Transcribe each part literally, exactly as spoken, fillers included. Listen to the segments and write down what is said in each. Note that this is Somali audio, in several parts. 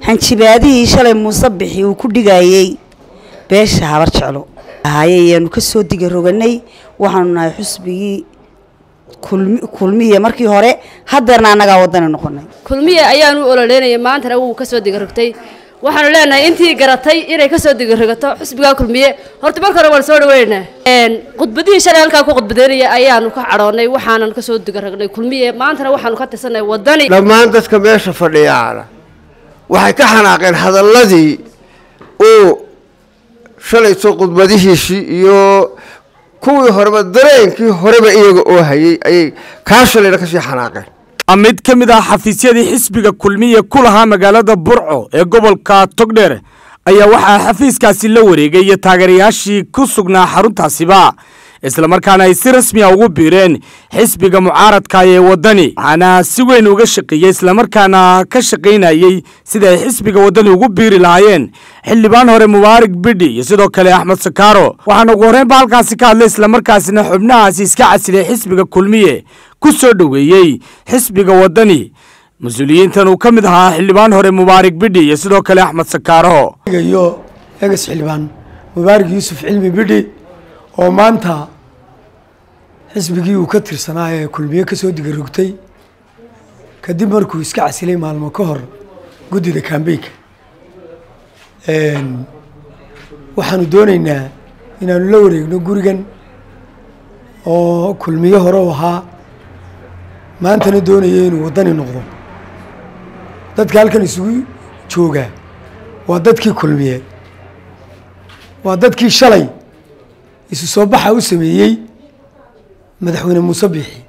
hanjibaadihii shalay Muuse Bixi uu ku dhigayay beesha habar jeclo ahayeen ka soo diga roganay waxaanu nahay xusbigii kulmiye markii hore hadeerna anaga wadana noqonay kulmiye ayaanu ololeynay maanta uu ka soo diga rogtay waxaanu leenahay intii garatay inay ka soo diga rogato xusbiga kulmiye horta marka hore waan soo dhaweynaa een qudbadii shalay halka ku qudbadeynay ayaanu ka caroonay waxaanan ka soo diga rognay kulmiye maanta waxaanu ka tirsanay wadani dhamaan dadka meesha fadhiyaana waxay ka xanaaqeen hadaladii oo shalay soo qudbadihiisii iyo kuwii horeba dareenkii horeba iyaga oo hayay ay ka shalayna ka sii xanaaqeen amid kamid ah xafiisyadii xisbiga kulmiye ku lahaa magaalada Burco ee gobolka Togdheer ayaa waxa xafiiskaasi la wareegay taageerayaashii ku sugnaa xaruntaasiba isla markaana ay si rasmi ah ugu biireen xisbiga mucaaradka ee wadani ana si weyn uga shaqeeyay isla markaana ka shaqeynayay sida ay xisbiga wadani ugu biiri lahaayeen xildhibaan hore Mubaarak Bidhi iyo sidoo kale Axmed Sakaaro waxaana ugu horreyn halkaasi ka hadlay isla markaasina xubnahaasi iska casilay xisbiga kulmiye ku soo dhaweeyay xisbiga wadani mas'uuliyiintan uu kamid ahaa xildhibaan hore Mubaarak Bidhi iyo sidoo kale Axmed Sakaaro iyo egas xildhibaan Mubaarak Yuusuf Cilmi Bidhi oo maanta xisbigii uu ka tirsanaa ee kulmiye ka soo diga rogtay kadib markuu iska casilay maalmo ka hor gudida campaign-ka een waxaanu doonaynaa inaanu la wareegno gurigan oo kulmiye hore u ahaa maantana doonaya inuu wadani noqdo dadka halkan isugu jooga waa dadkii kulmiye waa dadkii shalay isu soo baxa u sameeyay madaxweyne Muuse Bixi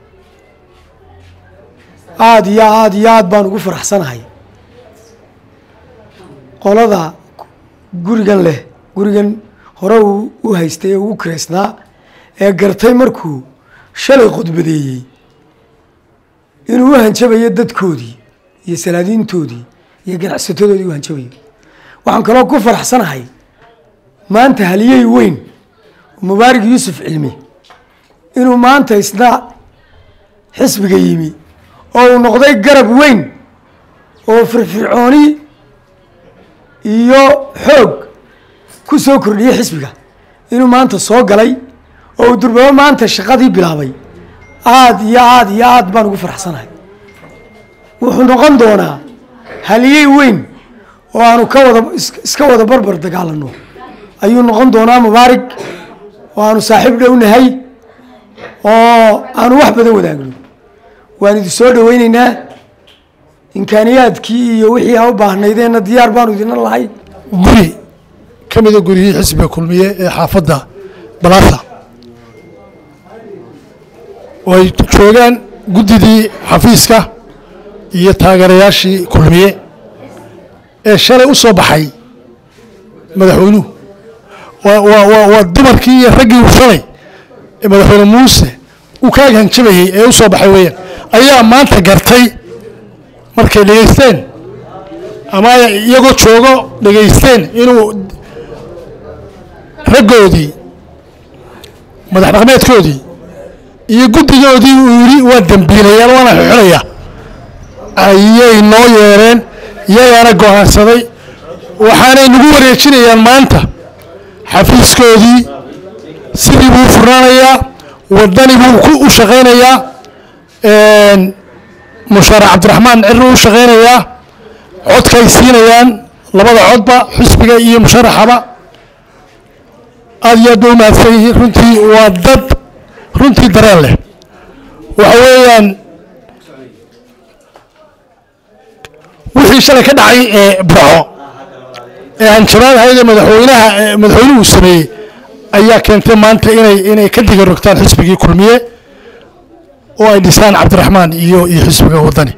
aad iyo aad iyo aad baan ugu faraxsanahay qolada gurigan leh gurigan hore u haystay ugu kreesnaa ee gartay markuu shalay qodbadeeyay inuu hanjabayo dadkoodii iyo salaadiintoodii iyo ganacsatadoodii u hanjabayo waxaan kaloo ku faraxsanahay maanta haliyay weyn Mubaarak Yuusuf Cilmi inuu maanta isna xisbiga yimi oo noqday garab weyn oo firfircooni iyo xoog ku soo kordhiyay xisbiga inuu maanta soo galay oo durbaba maanta shaqadii bilaabay aad iyo aad iyo aad baan ugu faraxsanahay wuxuu noqon doonaa haliyay weyn oo aanu ka wada iska wada barbar dagaalano ayuu noqon doonaa Mubaarak oo aanu saaxiib dhownahay oo aanu wax badan wadaagno waan idin soo dhaweynaynaa imkaaniyaadkii iyo wixii aan u baahnaydeenna diyaar baanu idin lahay guri kamid ah guriyii xisbiga kulmiye ee xaafadda Balaasa way joogaan gudidii xafiiska iyo taageerayaashii kulmiye ee shalay u soo baxay madaxweynuhu waa dumarkii iyo raggii u shalay madaxweyne Muuse uu ka hanjabayay ee u soo baxay weeyaan ayaa maanta gartay markay dhageysteen ama iyagoo joogo dhageysteen inuu raggoodii madax dhaqameedkoodii iyo guddigoodii uu yiri waa dambiilayaan waana xulaya ayay noo yeereen iyagana go'aansaday waxaanay nagu wareejinayaan maanta xafiiskoodii sidii buu furnaanayaa wadani buu ku u shaqeynayaa een musharax Cabdiraxmaan Cirro u shaqeynayaa codkay siinayaan labada codba xisbiga iyo musharaxaba aad iyo aad u mahadsan runtii waa dad runtii dareen leh waxa weeyaan wixii shalay ka dhacay ee Burco ee hanjabaad hay'adda madaxweynaha madaxweynuhu sameeyay ayaa keentay maanta inay inay ka diga rogtaan xisbigii kulmiye oo ay dhisaan Cabdiraxmaan iyo iyo xisbiga wadani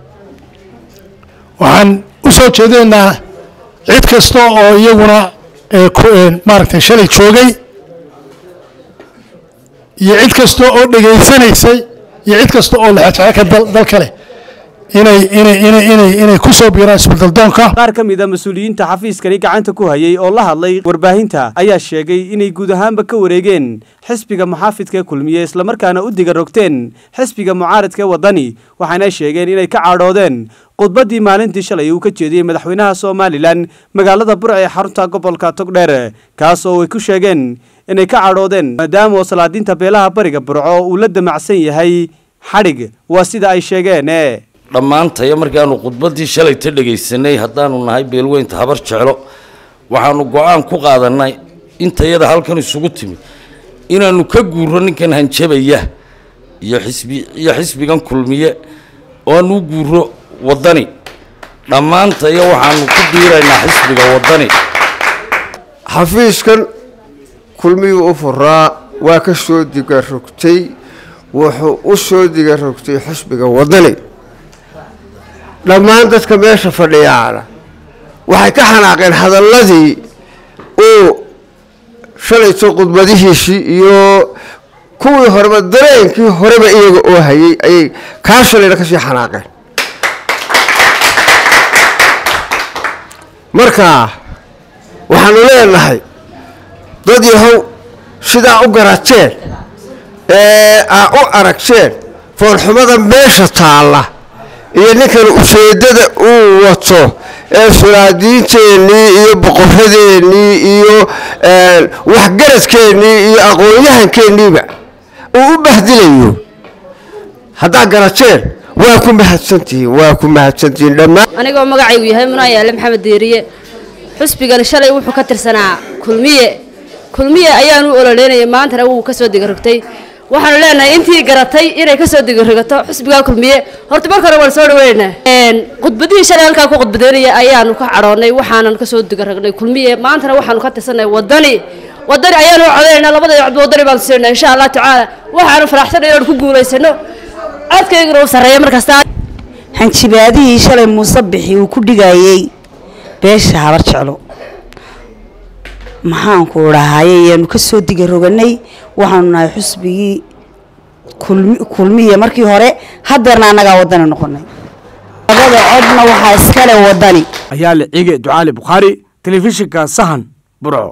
waxaan u soo jeedinaa cid kasta oo iyaguna maaragtay shalay joogay iyo cid kasta oo dhageysanaysay iyo cid kasta oo la xajaa ka dal kale inay inay inay inay inay ku soo biiraan isbedel doonka. qaar ka mid ah mas'uuliyiinta xafiiskani gacanta ku hayay oo la hadlay warbaahinta ayaa sheegay inay guud ahaanba ka wareegeen xisbiga muxaafidka kulmiye isla markaana u diga rogteen xisbiga mucaaradka wadani waxaana sheegeen inay ka caadhoodeen khudbadii maalintii shalay uu ka jeediyay madaxweynaha Soomaaliland magaalada Burco ee xarunta gobolka Togdheer kaas oo ay ku sheegeen inay ka caadhoodeen maadaama salaadiinta beelaha bariga Burco uu la damacsan yahay xadhig waa sida ay sheegeen dhammaantay markaanu khudbadii shalay ta dhageysanay haddaanu nahay beelweynta habar jeclo waxaanu go'aan ku qaadanay intayada halkan isugu timid inaanu ka guuro ninkan hanjabaya iyo xisbi iyo xisbigan kulmiye oo aanu guuro wadani dhammaantay waxaanu ku biiraynaa xisbiga wadani xafiiskan kulmiye u furaa waa ka soo diga rogtay wuxuu u soo diga rogtay xisbiga wadani dhammaan dadka meesha fadhiyaana waxay ka xanaaqeen hadalladii uu shalayto khudbadihiisii iyo kuwii horeba dareenkii horeba iyaga oo hayay ayay kaa shalayna ka sii xanaaqeen marka waxaanu leenahay dad yahow sidaa u garateen ee aa u aragteen foolxumada meesha taalla iyo ninkan ujeedada uu wato ee sulaadiinteennii iyo boqoradeennii iyo waxgaradkeennii iyo aqoon-yahankeeniiba uu u bahdilayo haddaa garateen waa ku mahadsantihiin waa ku mahadsantihiin dhammaan anigoo magacaygu yahay Munaayaale Maxamed Deeriye xusbigan shalay wuxuu ka tirsanaa kulmiye kulmiye ayaanu ololeynayay maantana uu ka soo diga rogtay waxaan leenahay intii garatay inay ka soo diga rogato xusbiga kulmiye horta marka hore waan soo dhaweynaa een khudbadii shalay halka ku khudbadeynaya ayaanu ka caroonay waxaanan ka soo diga rognay kulmiye maantana waxaanu ka tirsanay wadani wadani ayaanu codeynaa labada cod wadani baan siinaa insha Allah tacaala waxaanu faraxsanahay inaan ku guuleysano adkayga oo sareeyo markasta hanjibaadii shalay Muuse bixi uu ku dhigayay beesha habar jeclo maxaan ku raahayay inuu ka soo diga roganay waxaanu nahay xusbigii kulmiye markii hore haddana anaga wadani noqonay labada codna waxa iskale wadani ayaa la cige Ducaale Bukhari telefishinka Sahan Burco.